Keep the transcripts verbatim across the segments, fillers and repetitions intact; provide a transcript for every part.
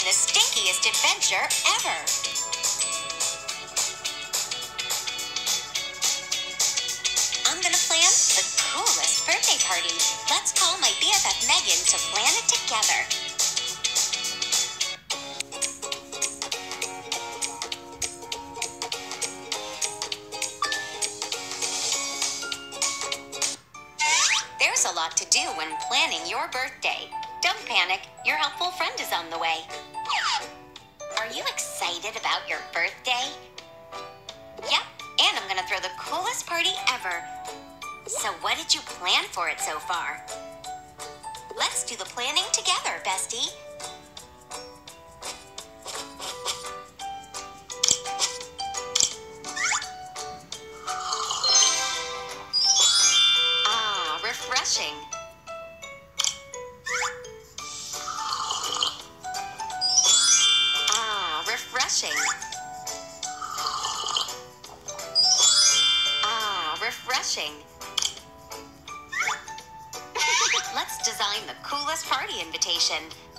the stinkiest adventure ever. I'm gonna plan the coolest birthday party. Let's call my B F F Megan to plan it together. There's a lot to do when planning your birthday. Don't panic, your helpful friend is on the way. Are you excited about your birthday? Yep, and I'm gonna throw the coolest party ever. So what did you plan for it so far? Let's do the planning together, bestie. Ah, refreshing. Ah, refreshing. Ah, refreshing. Let's design the coolest party invitation.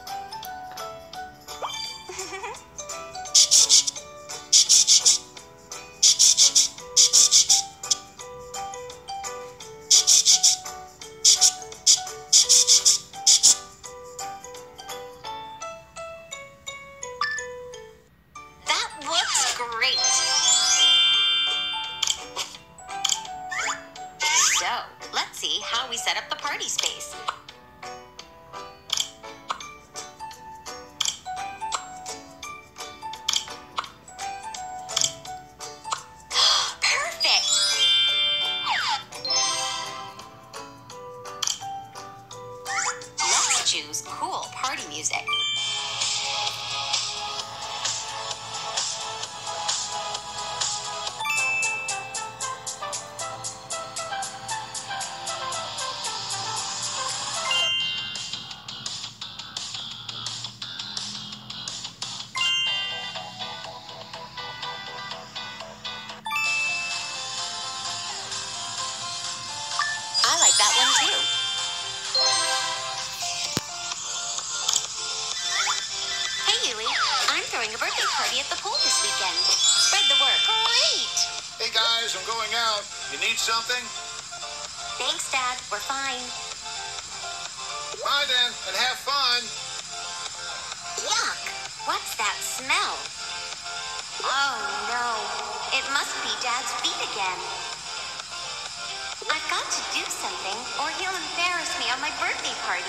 That looks great. So, let's see how we set up the party space. Perfect! Let's choose cool party music. I like that one too. Hey, Yuli. I'm throwing a birthday party at the pool this weekend. Spread the word. Great! Hey guys, I'm going out. You need something? Thanks, Dad. We're fine. Bye then, and have fun. Yuck! What's that smell? Oh, no. It must be Dad's feet again. I've got to do something, or he'll embarrass me on my birthday party.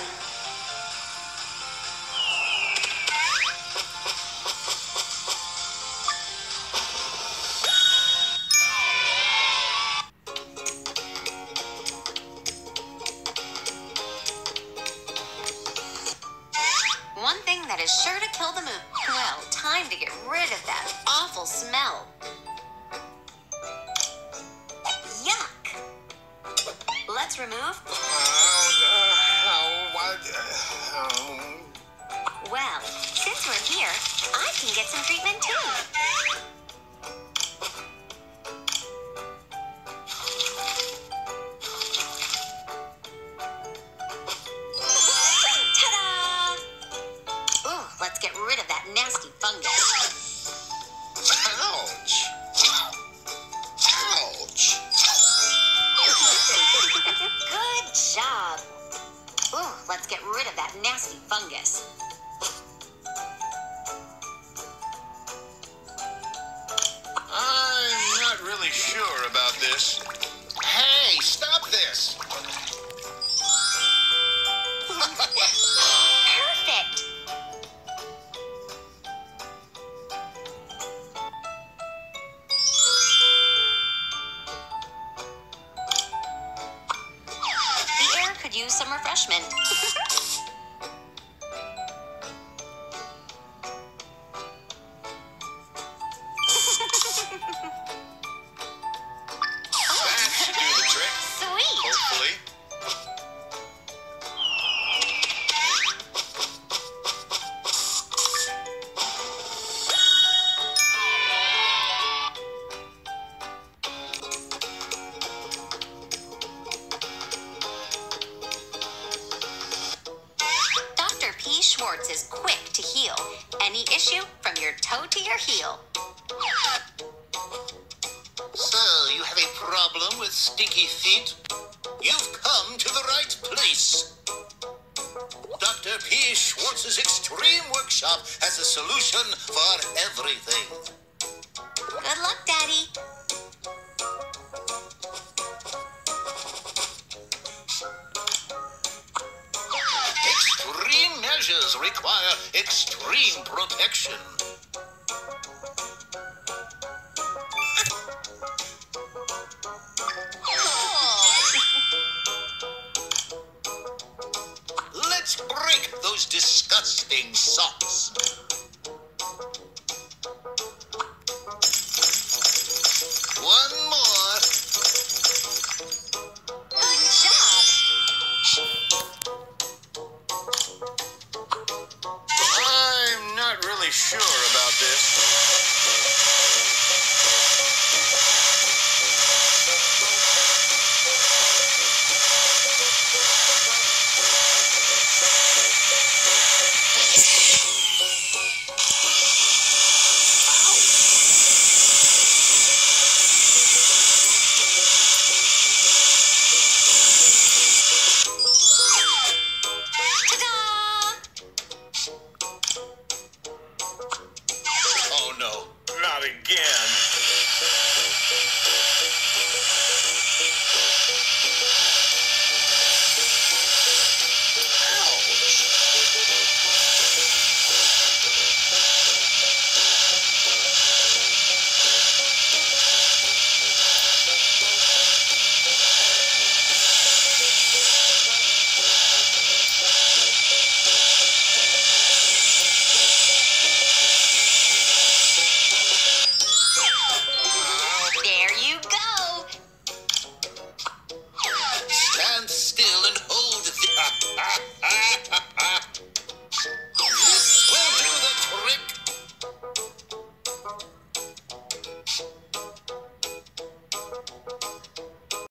One thing that is sure to kill the mood. Well, time to get rid of that awful smell. Yuck! Let's remove. Oh, uh, oh, what? Uh, oh. Well, since we're here, I can get some treatment too. Ta-da! Ooh, let's get rid of that nasty fungus. Ouch! Ouch! Good job. Ooh, let's get rid of that nasty fungus. I'm not really sure about this. Hey, stop this! Perfect. The air could use some refreshment. That should do the trick, Sweet. hopefully. Schwartz is quick to heal any issue from your toe to your heel. So, you have a problem with stinky feet? You've come to the right place. Doctor P. Schwartz's Extreme Workshop has a solution for everything. Good luck, Daddy. Extreme measures require extreme protection. Let's break those disgusting socks. One more. Good job. I'm not really sure about this.